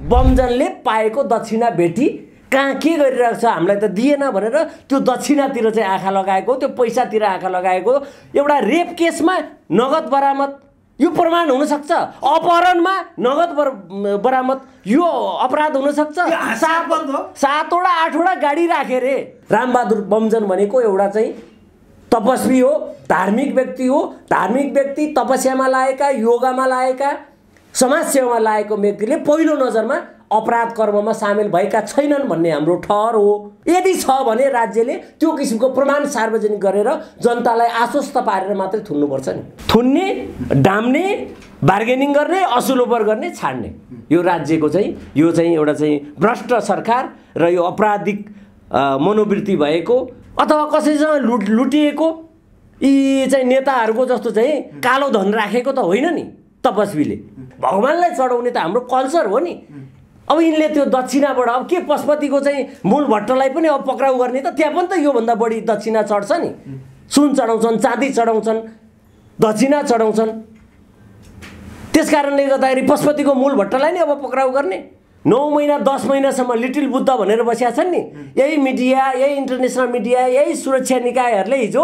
बमजनले पाएको दक्षिणा भेटी कहाँ के गरिरहेको छ हामीलाई त दिएन भनेर त्यो दक्षिणातिर चाहिँ आँखा लगाएको, त्यो पैसातिर आँखा लगाएको, एउटा रेप केसमा नगद बरामद, यो प्रमाण हुन सक्छ। अपहरणमा नगद बरामद, यो अपराध हुन सक्छ। 7वटा 8वटा गाडी राखे रे। रामबहादुर बमजन भनेको एउटा चाहिँ तपस्वी हो, धार्मिक व्यक्ति हो। धार्मिक व्यक्ति, तपस्यामा लागेका, योगामा लागेका, समाजसेवामा लागेको व्यक्तिले पहिलो नजरमा अपराध कर्ममा सामेल भएका छैनन् भन्ने हाम्रो ठहर हो। यदि छ भने राज्यले त्यो किसिमको प्रमाण सार्वजनिक गरेर जनतालाई आश्वस्त पारेर मात्रै थुन्नुपर्छ नि। थुन्ने, डाम्ने, बार्गेनिङ गर्ने, असुलोपर गर्ने, छाड्ने, यो राज्यको चाहिँ यो चाहिँ एउटा चाहिँ भ्रष्ट सरकार र यो आपराधिक मनोवृत्ति भएको अथवा कसैसँग लुटिएको यी चाहिँ नेताहरूको जस्तो चाहिँ कालो धन राखेको त होइन नि। तपस्वीले भगवानलाई चढाउने त हाम्रो कल्चर हो नि। अब यिनले त्यो दक्षिणाबाट अब के पशुपतिको चाहिँ मूल भट्टलाई पनि अब पक्राउ गर्ने त त्यहाँ पनि त योभन्दा बढी दक्षिणा चढ्छ नि। सुन चढाउँछन्, चाँदी चढाउँछन्, दक्षिणा चढाउँछन्। त्यस कारणले गर्दाखेरि पशुपतिको मूल भट्टलाई नै अब पक्राउ गर्ने। 9 महिना 10 महिनासम्म लिटिल बुद्ध भनेर बसेका छन् नि। यही मिडिया, यही इन्टरनेसनल मिडिया, यही सुरक्षा निकायहरूले हिजो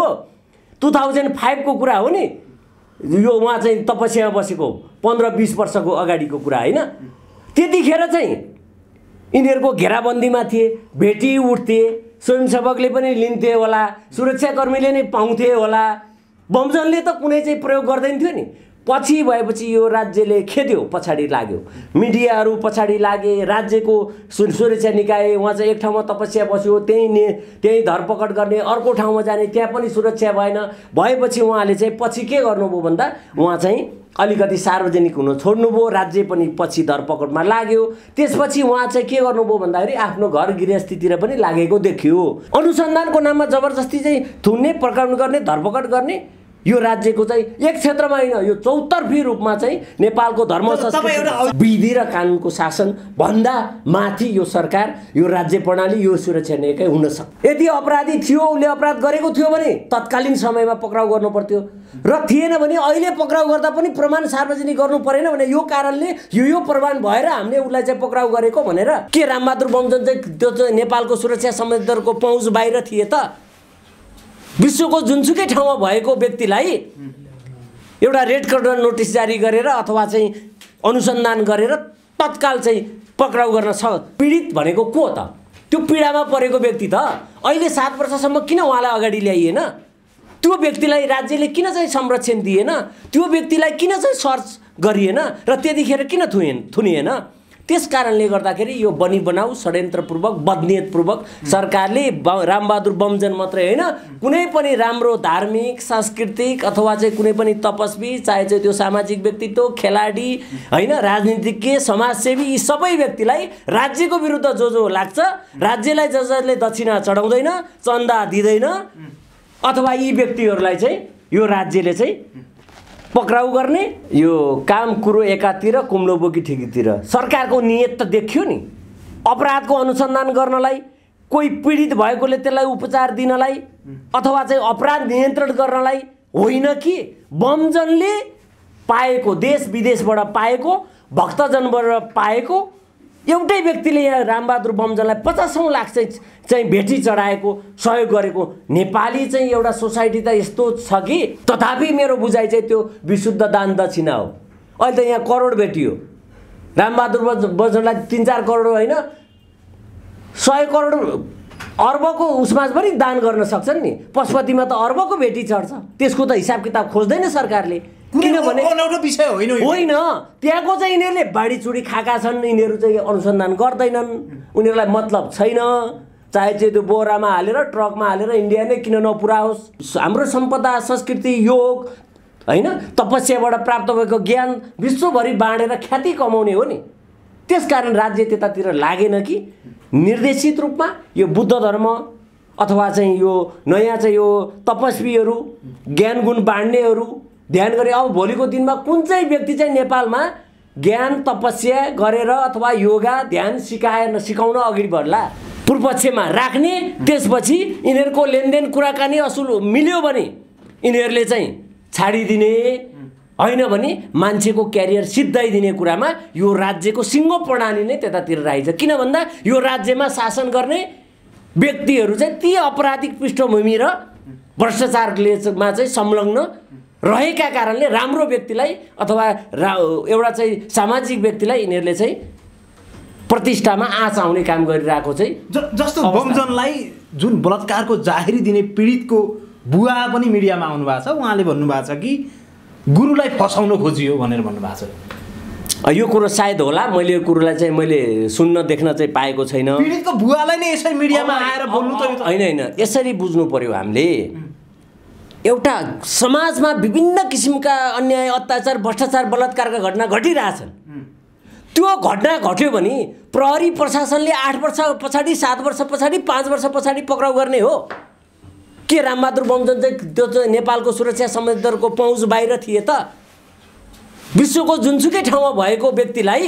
2005 को कुरा हो नि। यो उहाँ चाहिँ तपस्यामा बसेको 15-20 वर्षको अगाडिको कुरा होइन। त्यतिखेर चाहिँ यिनीहरूको घेराबन्दीमा थिए, भेटी उठ्थे, स्वयंसेवकले पनि लिन्थे होला, सुरक्षाकर्मीले नै पाउँथे होला। बमजनले त कुनै चाहिँ प्रयोग गर्दैन थियो नि। पछि भएपछि यो राज्यले खेद्यो, पछाडि लाग्यो, मिडियाहरू पछाडि लागे, राज्यको सुरक्षा निकाय उहाँ चाहिँ एक ठाउँमा तपस्या बस्यो, त्यही धरपकड गर्ने, अर्को ठाउँमा जाने, त्यहाँ पनि सुरक्षा भएन। भएपछि उहाँले चाहिँ पछि के गर्नुभयो भन्दा उहाँ चाहिँ अलिकति सार्वजनिक हुन छोड्नुभयो, राज्य पनि पछि धरपकडमा लाग्यो। त्यसपछि उहाँ चाहिँ के गर्नुभयो भन्दाखेरि आफ्नो घर गृहस्थीतिर पनि लागेको देखियो। अनुसन्धानको नाममा जबरजस्ती चाहिँ थुन्ने, प्रकरण गर्ने, धरपकड गर्ने यो राज्यको चाहिँ एक क्षेत्रमा होइन, यो चौतर्फी रूपमा चाहिँ नेपालको धर्म संस्कृति विधि र कानुनको शासन भन्दा माथि यो सरकार, यो राज्य प्रणाली, यो सुरक्षा निकाय हुन सक्छ। यदि अपराधी थियो, उसले अपराध गरेको थियो भने तत्कालीन समयमा पक्राउ गर्नु पर्थ्यो, र थिएन भने अहिले पक्राउ गर्दा पनि प्रमाण सार्वजनिक गर्नु परेन भने यो कारणले यो प्रमाण भएर हामीले उसलाई चाहिँ पक्राउ गरेको भनेर के रामबहादुर बमजन चाहिँ त्यो चाहिँ नेपालको सुरक्षा संयन्त्रको पहुँच बाहिर थिए त? विश्वको जुनसुकै ठाउँमा भएको व्यक्तिलाई एउटा रेड कर्नर नोटिस जारी गरेर अथवा चाहिँ अनुसन्धान गरेर तत्काल चाहिँ पक्राउ गर्न पीडित भनेको को त? त्यो पीडामा परेको व्यक्ति त। अहिले 7 वर्षसम्म किन उहाँलाई अगाडि ल्याइएन? त्यो व्यक्तिलाई राज्यले किन चाहिँ संरक्षण दिएन? त्यो व्यक्तिलाई किन चाहिँ सर्च गरिएन र त्यतिखेर किन थुनिएन? त्यस कारणले गर्दाखेरि यो बनी बनाऊ षड्यन्त्रपूर्वक बदनियतपूर्वक सरकारले रामबहादुर बमजन मात्रै होइन, कुनै पनि राम्रो धार्मिक, सांस्कृतिक अथवा चाहिँ कुनै पनि तपस्वी, चाहे चाहिँ त्यो सामाजिक व्यक्तित्व, खेलाडी होइन, राजनीतिज्ञ, समाजसेवी, यी सबै व्यक्तिलाई राज्यको विरुद्ध जो लाग्छ, राज्यलाई जसले दक्षिणा चढाउँदैन, चन्दा दिँदैन, अथवा यी व्यक्तिहरूलाई चाहिँ यो राज्यले चाहिँ पक्राउ गर्ने, यो काम कुरो एकातिर कुम्लो बोकी ठिकीतिर। सरकारको नियत त देखियो नि। अपराधको अनुसन्धान गर्नलाई, कोही पीडित भएकोले त्यसलाई उपचार दिनलाई अथवा चाहिँ अपराध नियन्त्रण गर्नलाई होइन कि बमजनले पाएको, देश विदेशबाट पाएको, भक्तजनबाट पाएको एउटै व्यक्तिले यहाँ रामबहादुर बमजनलाई 50औं लाख चाहिँ भेटी चढाएको, सहयोग गरेको नेपाली चाहिँ एउटा सोसाइटी त यस्तो छ कि तथापि मेरो बुझाइ चाहिँ त्यो विशुद्ध दान दक्षिणा हो। अहिले त यहाँ करोड भेटियो, रामबहादुर बमजनलाई 3-4 करोड होइन 100 करोड अर्बको उसमा पनि दान गर्न सक्छन् नि। पशुपतिमा त अर्बको भेटी चढ्छ, त्यसको त हिसाब किताब खोज्दैन सरकारले। किनभने विषय होइन, त्यहाँको चाहिँ यिनीहरूले बाढीचुडी खाएका छन्, यिनीहरू चाहिँ अनुसन्धान गर्दैनन्, उनीहरूलाई मतलब छैन। चाहे चाहिँ त्यो बोरामा हालेर ट्रकमा हालेर इन्डिया नै किन नपुर्याओस्। हाम्रो सम्पदा, संस्कृति, योग होइन, तपस्याबाट प्राप्त भएको ज्ञान विश्वभरि बाँडेर ख्याति कमाउने हो नि। त्यसकारण राज्य त्यतातिर लागेन कि निर्देशित रूपमा यो बुद्ध धर्म अथवा चाहिँ यो नयाँ चाहिँ यो तपस्वीहरू, ज्ञान गुण बाँड्नेहरू ध्यान गरे। अब भोलिको दिनमा कुन चाहिँ व्यक्ति चाहिँ नेपालमा ज्ञान तपस्या गरेर अथवा योगा ध्यान सिकाउन अगाडि बढ्ला, पूर्वपक्षमा राख्ने, त्यसपछि यिनीहरूको लेनदेन कुराकानी असुल मिल्यो भने यिनीहरूले चाहिँ छाडिदिने, होइन भने मान्छेको क्यारियर सिद्धाइदिने कुरामा यो राज्यको सिङ्गो प्रणाली नै त्यतातिर रहेछ। किन भन्दा यो राज्यमा शासन गर्ने व्यक्तिहरू चाहिँ ती अपराधिक पृष्ठभूमि र भ्रष्टाचारमा चाहिँ संलग्न रहेका कारणले राम्रो व्यक्तिलाई अथवा एउटा चाहिँ सामाजिक व्यक्तिलाई यिनीहरूले चाहिँ प्रतिष्ठामा आँच आउने काम गरिरहेको चाहिँ जस्तो बमजनलाई जुन बलात्कारको जाहेरी दिने पीडितको बुवा पनि मिडियामा आउनु भएको छ। उहाँले भन्नुभएको छ कि गुरुलाई फसाउन खोजियो भनेर भन्नुभएको छ। यो कुरो सायद होला, मैले यो कुरोलाई चाहिँ मैले सुन्न देख्न चाहिँ पाएको छैन। पीडितको बुवालाई नै यसरी मिडियामा आएर बोल्नु त होइन, यसरी बुझ्नु पर्यो हामीले। एउटा समाजमा विभिन्न किसिमका अन्याय, अत्याचार, भ्रष्टाचार, बलात्कारका घटना घटिरहेछन्। त्यो घटना घट्यो भने प्रहरी प्रशासनले 8 वर्ष पछाडि, 7 वर्ष पछाडि, 5 वर्ष पछाडि पक्राउ गर्ने हो के? रामबहादुर बमजन चाहिँ त्यो चाहिँ नेपालको सुरक्षा संयन्त्रको पहुँच बाहिर थिए त? विश्वको जुनसुकै ठाउँमा भएको व्यक्तिलाई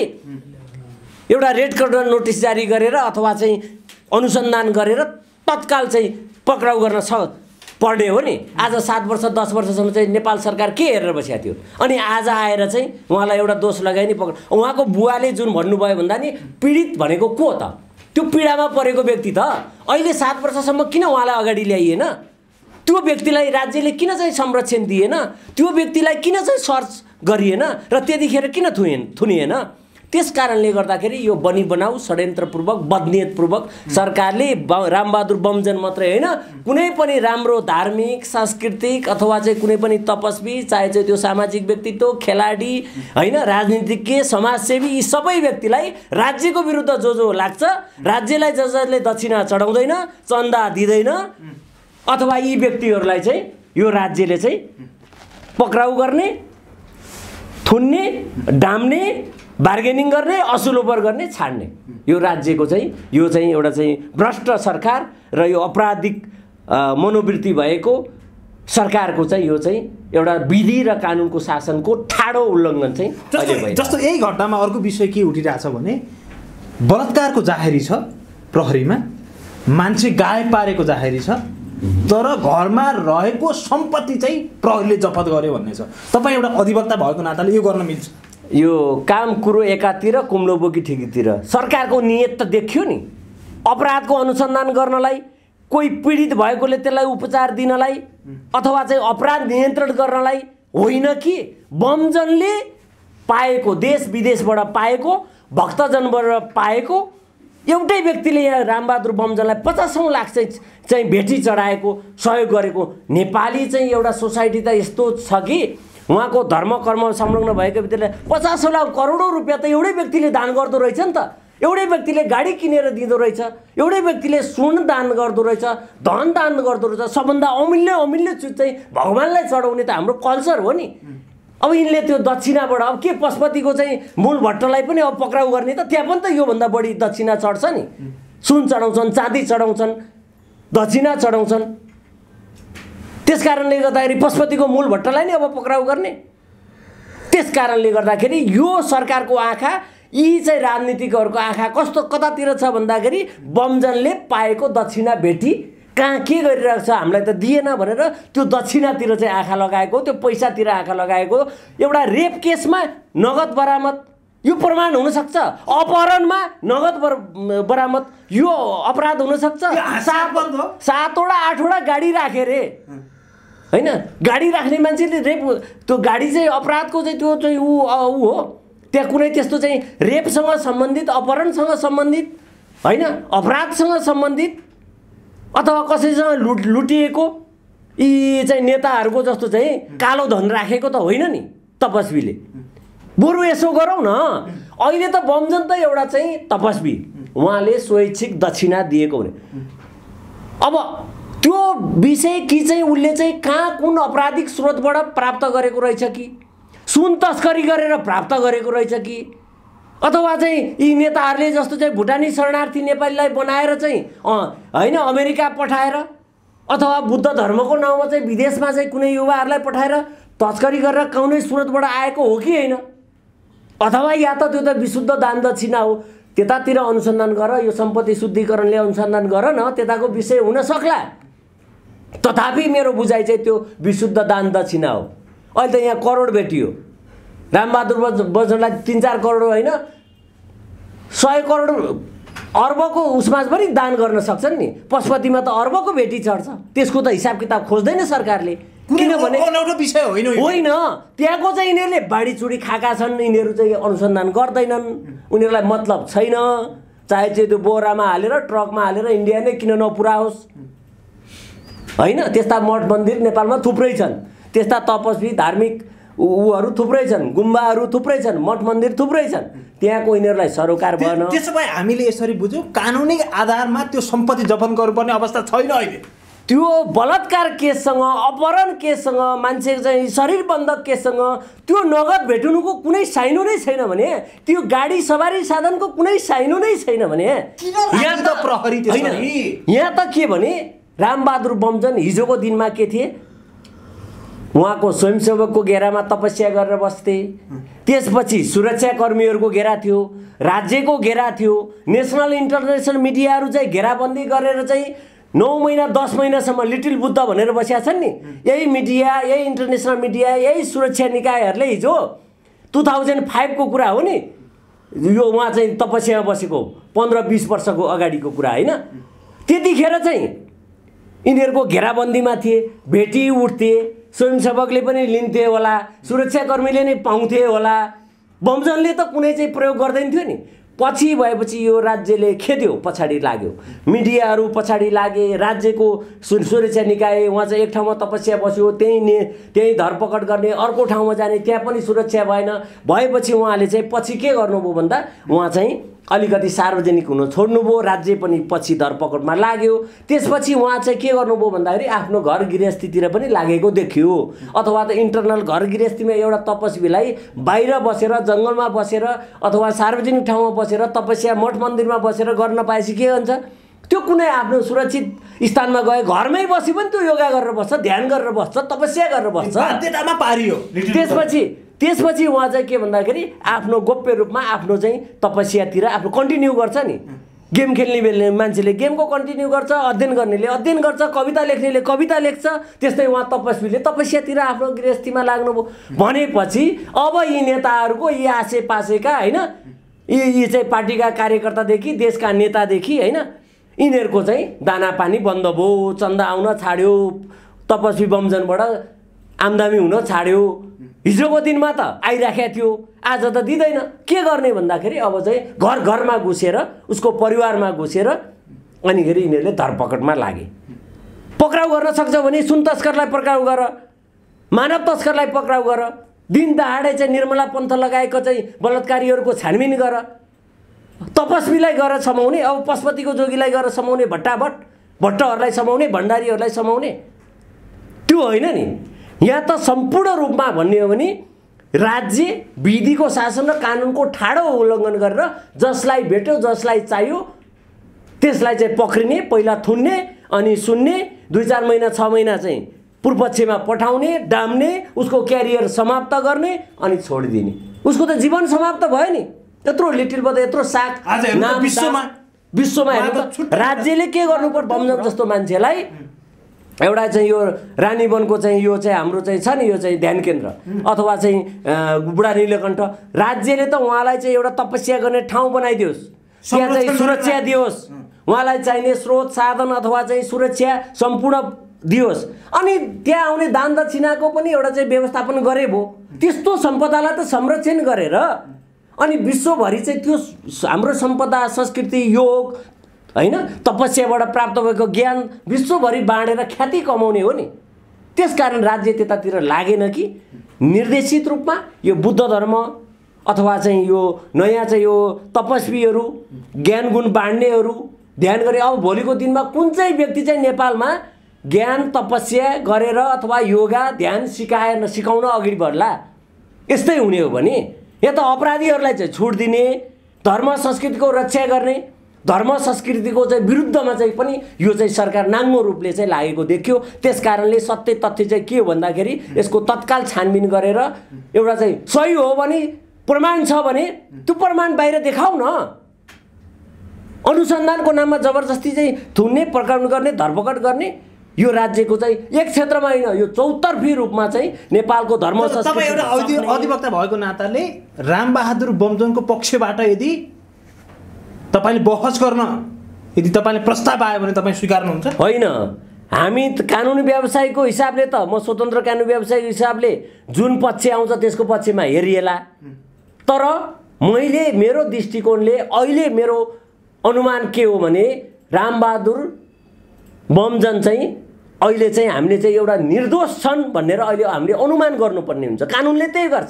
एउटा रेड कर्नर नोटिस जारी गरेर अथवा चाहिँ अनुसन्धान गरेर तत्काल चाहिँ पक्राउ गर्न पर्ने हो नि। आज 7 वर्ष 10 वर्षसम्म चाहिँ नेपाल सरकार के हेरेर बसेको थियो? अनि आज आएर चाहिँ उहाँलाई एउटा दोष लगाए नि पक्राउ। उहाँको बुवाले जुन भन्नुभयो भन्दा नि पीडित भनेको को त? त्यो पीडामा परेको व्यक्ति त। अहिले 7 वर्षसम्म किन उहाँलाई अगाडि ल्याइएन? त्यो व्यक्तिलाई राज्यले किन चाहिँ संरक्षण दिएन? त्यो व्यक्तिलाई किन चाहिँ सर्च गरिएन र त्यतिखेर किन थुनिएन? त्यस कारणले गर्दाखेरि यो बनी बनाऊ षड्यन्त्रपूर्वक बदनियतपूर्वक सरकारले रामबहादुर बमजन मात्रै होइन, कुनै पनि राम्रो धार्मिक, सांस्कृतिक अथवा चाहिँ कुनै पनि तपस्वी, चाहे चाहिँ त्यो सामाजिक व्यक्तित्व, खेलाडी होइन, राजनीतिज्ञ, समाजसेवी, यी सबै व्यक्तिलाई राज्यको विरुद्ध जो लाग्छ, राज्यलाई जसले दक्षिणा चढाउँदैन, चन्दा दिँदैन अथवा यी व्यक्तिहरूलाई चाहिँ यो राज्यले चाहिँ पक्राउ गर्ने, थुन्ने, डाम्ने, बार्गेनिङ गर्ने, असुलोपर गर्ने, छाड्ने, यो राज्यको चाहिँ यो चाहिँ एउटा चाहिँ भ्रष्ट सरकार र यो अपराधिक मनोवृत्ति भएको सरकारको चाहिँ यो चाहिँ एउटा विधि र कानुनको शासनको ठाडो उल्लङ्घन चाहिँ अहिले भयो। जस्तो यही घटनामा अर्को विषय के उठिरहेछ भने बलात्कारको जाहेरी छ प्रहरीमा, मान्छे गायब पारेको जाहेरी छ, तर घरमा रहेको सम्पत्ति चाहिँ प्रहरीले जफत गर्यो भन्ने छ। तपाईँ एउटा अधिवक्ता भएको नाताले यो गर्न मिल्छ? यो काम कुरो एकातिर, कुम्लो बोकी ठिकीतिर। सरकारको नियत त देखियो नि, अपराधको अनुसन्धान गर्नलाई, कोही पीडित भएकोले त्यसलाई उपचार दिनलाई अथवा चाहिँ अपराध नियन्त्रण गर्नलाई होइन कि बमजनले पाएको, देश विदेशबाट पाएको, भक्तजनबाट पाएको एउटै व्यक्तिले यहाँ रामबहादुर बमजनलाई 50 लाख चाहिँ भेटी चढाएको, सहयोग गरेको। नेपाली चाहिँ एउटा सोसाइटी त यस्तो छ कि उहाँको धर्म कर्म संलग्न भएको व्यक्तिले 50 लाख करोडौँ रुपियाँ त एउटै व्यक्तिले दान गर्दो रहेछ नि त। एउटै व्यक्तिले गाडी किनेर दिँदो रहेछ, एउटै व्यक्तिले सुन दान गर्दो रहेछ, धन दान गर्दो रहेछ। सबभन्दा अमूल्य चिज चाहिँ भगवान्लाई चढाउने त हाम्रो कल्चर हो नि। अब यिनले त्यो दक्षिणाबाट अब के पशुपतिको चाहिँ मूल भट्टलाई पनि अब पक्राउ गर्ने त? त्यहाँ पनि त योभन्दा बढी दक्षिणा चढ्छ नि। सुन चढाउँछन्, चाँदी चढाउँछन्, दक्षिणा चढाउँछन्। त्यस कारणले गर्दाखेरि पशुपतिको मूल भट्टलाई नै अब पक्राउ गर्ने। त्यस कारणले गर्दाखेरि यो सरकारको आँखा, यी चाहिँ राजनीतिकहरूको आँखा कतातिर छ भन्दाखेरि बमजनले पाएको दक्षिणा भेटी कहाँ के गरिरहेको छ हामीलाई त दिएन भनेर त्यो दक्षिणातिर चाहिँ आँखा लगाएको, त्यो पैसातिर आँखा लगाएको। एउटा रेप केसमा नगद बरामद, यो प्रमाण हुनसक्छ। अपहरणमा नगद बरामद, यो अपराध हुनसक्छ। 7वटा 8वटा गाडी राखे रे होइन, गाडी राख्ने मान्छेले रेप, त्यो गाडी चाहिँ अपराधको चाहिँ त्यो चाहिँ ऊ हो। त्यहाँ कुनै त्यस्तो चाहिँ रेपसँग सम्बन्धित, अपहरणसँग सम्बन्धित होइन, अपराधसँग सम्बन्धित अथवा कसैसँग लुटिएको यी चाहिँ नेताहरूको जस्तो चाहिँ कालो धन राखेको त होइन नि तपस्वीले। बरु यसो गरौँ न, अहिले त बमजन त एउटा चाहिँ तपस्वी, उहाँले स्वैच्छिक दक्षिणा दिएको भने अब त्यो विषय कि चाहिँ उसले चाहिँ कहाँ कुन आपराधिक स्रोतबाट प्राप्त गरेको रहेछ कि, सुन तस्करी गरेर प्राप्त गरेको रहेछ कि, अथवा चाहिँ यी नेताहरूले जस्तो चाहिँ भुटानी शरणार्थी नेपालीलाई बनाएर चाहिँ होइन अमेरिका पठाएर अथवा बुद्ध धर्मको नाउँमा चाहिँ विदेशमा चाहिँ कुनै युवाहरूलाई पठाएर तस्करी गरेर कुनै स्रोतबाट आएको हो कि होइन, अथवा या त त्यो त विशुद्ध दान दक्षिणा हो। त्यतातिर अनुसन्धान गर, यो सम्पत्ति शुद्धिकरणले अनुसन्धान गर न, त्यताको विषय हुन सक्ला। तथापि मेरो बुझाइ चाहिँ त्यो विशुद्ध दान दक्षिणा हो। अहिले त यहाँ करोड भेटियो रामबहादुर बच्चनलाई 3-4 करोड होइन 100 करोड अर्बको उसमा पनि दान गर्न सक्छन् नि पशुपतिमा त अर्बको भेटी चढ्छ त्यसको त हिसाब किताब खोज्दैन सरकारले किनभने अनौठो विषय होइन त्यहाँको चाहिँ यिनीहरूले बाढीचुडी खाएका छन् यिनीहरू चाहिँ अनुसन्धान गर्दैनन् उनीहरूलाई मतलब छैन चाहे चाहिँ त्यो बोरामा हालेर ट्रकमा हालेर इन्डिया नै किन नपुराओस् होइन त्यस्ता मठ मन्दिर नेपालमा थुप्रै छन् त्यस्ता तपस्वी धार्मिक उहरू थुप्रै छन् गुम्बाहरू थुप्रै छन् मठ मन्दिर थुप्रै छन् त्यहाँको यिनीहरूलाई सरोकार भएन त्यसो भए हामीले यसरी बुझ्यौँ कानुनी आधारमा त्यो सम्पत्ति जफत गर्नुपर्ने अवस्था छैन अहिले त्यो बलात्कार केससँग अपहरण केससँग मान्छे चाहिँ शरीर बन्धक केससँग त्यो नगद भेटुनुको कुनै साइनो नै छैन भने त्यो गाडी सवारी साधनको कुनै साइनो नै छैन भने यहाँ त प्रहरी यहाँ त के भने रामबहादुर बमजन हिजोको दिनमा के थिए उहाँको स्वयंसेवकको घेरामा तपस्या गरेर बस्थे त्यसपछि सुरक्षाकर्मीहरूको घेरा थियो राज्यको घेरा थियो नेसनल इन्टरनेसनल मिडियाहरू चाहिँ घेराबन्दी गरेर चाहिँ 9 महिना 10 महिनासम्म लिटिल बुद्ध भनेर बसेका छन् नि यही मिडिया यही इन्टरनेसनल मिडिया यही सुरक्षा निकायहरूले हिजो 2005 को कुरा हो नि यो उहाँ चाहिँ तपस्यामा बसेको 15-20 वर्षको अगाडिको कुरा होइन त्यतिखेर चाहिँ यिनीहरूको घेराबन्दीमा थिए भेटी उठ्थे स्वयंसेवकले पनि लिन्थे होला सुरक्षाकर्मीले नै पाउँथे होला बमजनले त कुनै चाहिँ प्रयोग गर्दैन थियो नि पछि भएपछि यो राज्यले खेद्यो पछाडि लाग्यो मिडियाहरू पछाडि लागे राज्यको सुरक्षा निकाय उहाँ चाहिँ एक ठाउँमा तपस्या बस्यो त्यही धरपकड गर्ने अर्को ठाउँमा जाने त्यहाँ पनि सुरक्षा भएन भएपछि उहाँले चाहिँ पछि के गर्नुभयो भन्दा उहाँ चाहिँ अलिकति सार्वजनिक हुन छोड्नुभयो राज्य पनि पछि धरपकडमा लाग्यो त्यसपछि उहाँ चाहिँ के गर्नुभयो भन्दाखेरि आफ्नो घर गृहस्थीतिर पनि लागेको देखियो अथवा त इन्टरनल घर गृहस्थीमा एउटा तपस्वीलाई बाहिर बसेर जङ्गलमा बसेर अथवा सार्वजनिक ठाउँमा बसेर तपस्या मठ मन्दिरमा बसेर गर्न पाएपछि के हुन्छ त्यो कुनै आफ्नो सुरक्षित स्थानमा गए घरमै बसी पनि त्यो योगा गरेर बस्छ ध्यान गरेर बस्छ तपस्या गरेर बस्छ बाध्यतामा पारियो त्यसपछि उहाँ चाहिँ के भन्दाखेरि आफ्नो गोप्य रूपमा आफ्नो चाहिँ तपस्यातिर आफ्नो कन्टिन्यू गर्छ नि गेम खेल्ने मान्छेले गेमको कन्टिन्यू गर्छ अध्ययन गर्नेले अध्ययन गर्छ कविता लेख्नेले कविता लेख्छ त्यस्तै उहाँ तपस्वीले तपस्यातिर आफ्नो गृहस्थीमा लाग्नुभयो भनेपछि अब यी नेताहरूको यी आसेपासेका होइन यी चाहिँ पार्टीका कार्यकर्तादेखि देशका नेतादेखि होइन यिनीहरूको चाहिँ दाना पानी बन्द भयो चन्दा आउन छाड्यो तपस्वी बमजनबाट आम्दानी हुन छाड्यो हिजोको दिनमा त आइराखेको थियो आज त दिँदैन के गर्ने भन्दाखेरि अब चाहिँ घर घरमा घुसेर उसको परिवारमा घुसेर अनिखेरि यिनीहरूले धरपकडमा लागे पक्राउ गर्न सक्छ भने सुन तस्करलाई पक्राउ गर मानव तस्करलाई पक्राउ गर दिन दहाडे चाहिँ निर्मला पन्थ लगाएको चाहिँ बलात्कारीहरूको छानबिन गर तपस्वीलाई गएर समाउने अब पशुपतिको जोगीलाई गएर समाउने भट्टहरूलाई समाउने भण्डारीहरूलाई समाउने त्यो होइन नि यहाँ त सम्पूर्ण रूपमा भन्ने हो भने राज्य विधिको शासन र कानुनको ठाडो उल्लङ्घन गरेर जसलाई भेट्यो जसलाई चाहियो त्यसलाई चाहिँ पक्रिने पहिला थुन्ने अनि सुन्ने 2-4 महिना 6 महिना चाहिँ पूर्वपक्षमा पठाउने डाम्ने उसको क्यारियर समाप्त गर्ने अनि छोडिदिने उसको त जीवन समाप्त भयो नि यत्रो लिटिल बद यत्रो साग विश्वमा हेर्नु राज्यले के गर्नुपर्छ बमजन जस्तो मान्छेलाई एउटा चाहिँ यो रानीवनको चाहिँ यो चाहिँ हाम्रो चाहिँ छ नि यो चाहिँ ध्यान केन्द्र अथवा चाहिँ बुढा नीलकण्ठ राज्यले त उहाँलाई चाहिँ एउटा तपस्या गर्ने ठाउँ बनाइदियोस् त्यहाँ चाहिँ सुरक्षा दियोस् उहाँलाई चाहिने स्रोत साधन अथवा चाहिँ सुरक्षा सम्पूर्ण दियोस् अनि त्यहाँ आउने दान दक्षिणाको पनि एउटा चाहिँ व्यवस्थापन गरे भो त्यस्तो सम्पदालाई त संरक्षण गरेर अनि विश्वभरि चाहिँ त्यो हाम्रो सम्पदा संस्कृति योग हैन तपस्याबाट प्राप्त भएको ज्ञान विश्वभरि बाँडेर ख्याति कमाउने हो नि त्यसकारण राज्य त्यतातिर लागेन कि निर्देशित रूपमा यो बुद्ध धर्म अथवा चाहिँ यो नयाँ चाहिँ यो तपस्वीहरू ज्ञान गुण बाँड्नेहरू ध्यान गरे अब भोलिको दिनमा कुन चाहिँ व्यक्ति चाहिँ नेपालमा ज्ञान तपस्या गरेर अथवा योगा ध्यान सिकाउन अगाडि बढ्ला यस्तै हुने हो भने या त अपराधीहरूलाई चाहिँ छुट दिने धर्म संस्कृतिको रक्षा गर्ने धर्म संस्कृतिको चाहिँ विरुद्धमा चाहिँ पनि यो चाहिँ सरकार नाङ्गो रूपले चाहिँ लागेको देखियो त्यसकारणले सत्य तथ्य चाहिँ के हो भन्दाखेरि यसको तत्काल छानबिन गरेर एउटा चाहिँ सही हो भने प्रमाण छ भने त्यो प्रमाण बाहिर देखाउ न अनुसन्धानको नाममा जबरजस्ती चाहिँ थुन्ने प्रकरण गर्ने धरपकड गर्ने यो राज्यको चाहिँ एक क्षेत्रमा होइन, यो चौतर्फी रूपमा चाहिँ नेपालको धर्म तपाईँ एउटा अधिवक्ता भएको नाताले रामबहादुर बमजनको पक्षबाट यदि तपाईँले बहस गर्न यदि तपाईँले प्रस्ताव आयो भने तपाईँ स्वीकार्नुहुन्छ? होइन, हामी कानुनी व्यवसायको हिसाबले त म स्वतन्त्र कानुनी व्यवसायको हिसाबले जुन पक्ष आउँछ त्यसको पक्षमा हेरिएला। तर मैले मेरो दृष्टिकोणले अहिले मेरो अनुमान के हो भने रामबहादुर बमजन चाहिँ अहिले चाहिँ हामीले चाहिँ एउटा निर्दोष छन् भनेर अहिले हामीले अनुमान गर्नुपर्ने हुन्छ। कानुनले त्यही गर्छ।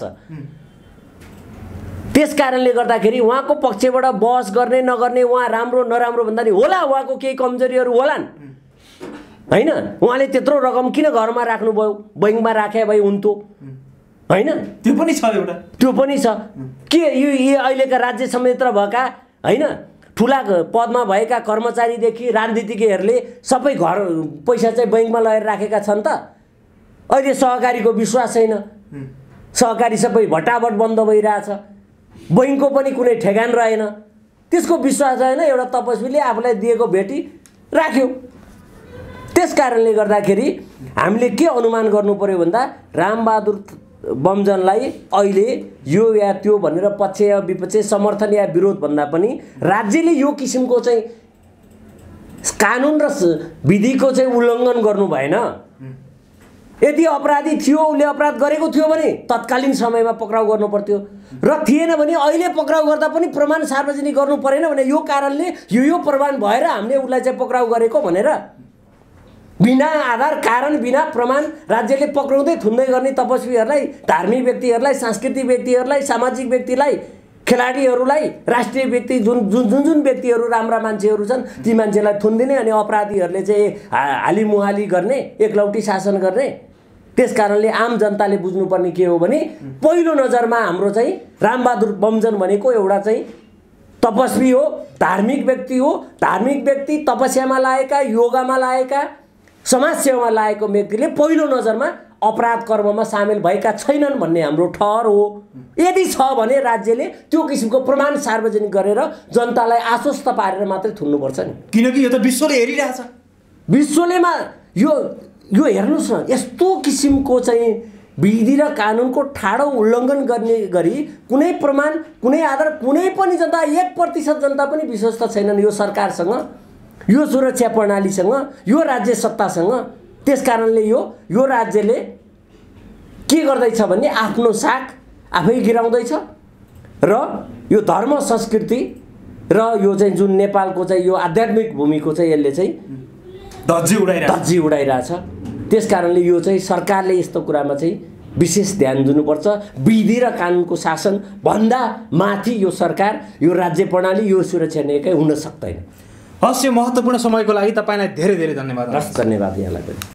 त्यस कारणले गर्दाखेरि उहाँको पक्षबाट बहस गर्ने नगर्ने, उहाँ राम्रो नराम्रो भन्दा नि होला उहाँको केही कमजोरीहरू होलान् होइन। उहाँले त्यत्रो रकम किन घरमा राख्नुभयो, बैङ्कमा राखे भए हुन्थ्यो होइन। त्यो पनि छ एउटा, त्यो पनि छ के यो अहिलेका राज्य संयन्त्र भएका होइन ठुला पदमा भएका कर्मचारीदेखि राजनीतिज्ञहरूले सबै घर पैसा चाहिँ बैङ्कमा लगेर राखेका छन् त। अहिले सहकारीको विश्वास छैन, सहकारी सबै भट्टाभट बन्द भइरहेछ, बैङ्कको पनि कुनै ठेगान रहेन, त्यसको विश्वास रहेन। एउटा तपस्वीले आफूलाई दिएको भेटी राख्यो। त्यस कारणले गर्दाखेरि हामीले के अनुमान गर्नु पर्यो भन्दा रामबहादुर बमजनलाई अहिले यो या त्यो भनेर पक्ष या विपक्ष समर्थन या विरोध भन्दा पनि राज्यले यो किसिमको चाहिँ कानुन र विधिको चाहिँ उल्लङ्घन गर्नु भएन। यदि अपराधी थियो, उसले अपराध गरेको थियो भने तत्कालीन समयमा पक्राउ गर्नु पर्थ्यो र थिएन भने अहिले पक्राउ गर्दा पनि प्रमाण सार्वजनिक गर्नु परेन भने यो कारणले यो प्रमाण भएर हामीले उसलाई चाहिँ पक्राउ गरेको भनेर बिना आधार कारण बिना प्रमाण राज्यले पक्राउँदै थुन्दै गर्ने तपस्वीहरूलाई, धार्मिक व्यक्तिहरूलाई, सांस्कृतिक व्यक्तिहरूलाई, सामाजिक व्यक्तिलाई, खेलाडीहरूलाई, राष्ट्रिय व्यक्ति जुन जुन जुन जुन व्यक्तिहरू राम्रा मान्छेहरू छन् ती मान्छेलाई थुनिदिने अनि अपराधीहरूले चाहिँ हालिमुहाली गर्ने, एकलौटी शासन गर्ने। त्यस कारणले आम जनताले बुझ्नुपर्ने के हो भने पहिलो नजरमा हाम्रो चाहिँ रामबहादुर बमजन भनेको एउटा चाहिँ तपस्वी हो, धार्मिक व्यक्ति हो। धार्मिक व्यक्ति, तपस्यामा लागेका, योगामा लागेका, समाजसेवामा लागेको व्यक्तिले पहिलो नजरमा अपराध कर्ममा सामेल भएका छैनन् भन्ने हाम्रो ठहर हो। यदि छ भने राज्यले त्यो किसिमको प्रमाण सार्वजनिक गरेर जनतालाई आश्वस्त पारेर मात्रै थुन्नुपर्छ नि। किनकि यो त विश्वले हेरिरहेछ। विश्वलेमा यो हेर्नुहोस् न, यस्तो किसिमको चाहिँ विधि र कानुनको ठाडो उल्लङ्घन गर्ने गरी कुनै प्रमाण, कुनै आधार, कुनै पनि जनता 1% जनता पनि विश्वस्त छैनन् यो सरकारसँग, यो सुरक्षा प्रणालीसँग, यो राज्य सत्तासँग। त्यस कारणले यो राज्यले के गर्दैछ भने आफ्नो साख आफै गिराउँदैछ र यो धर्म संस्कृति र यो चाहिँ जुन नेपालको चाहिँ यो आध्यात्मिक भूमिको चाहिँ यसले चाहिँ धज्जी उडाइरहेछ। त्यस कारणले यो चाहिँ सरकारले यस्तो कुरामा चाहिँ विशेष ध्यान दिनुपर्छ। विधि र कानुनको शासन भन्दा माथि यो सरकार, यो राज्य प्रणाली, यो सुरक्षा निकाय हुन सक्दैन। हस्, यो महत्त्वपूर्ण समयको लागि तपाईँलाई धेरै धेरै धन्यवाद। धन्यवाद यहाँलाई पनि।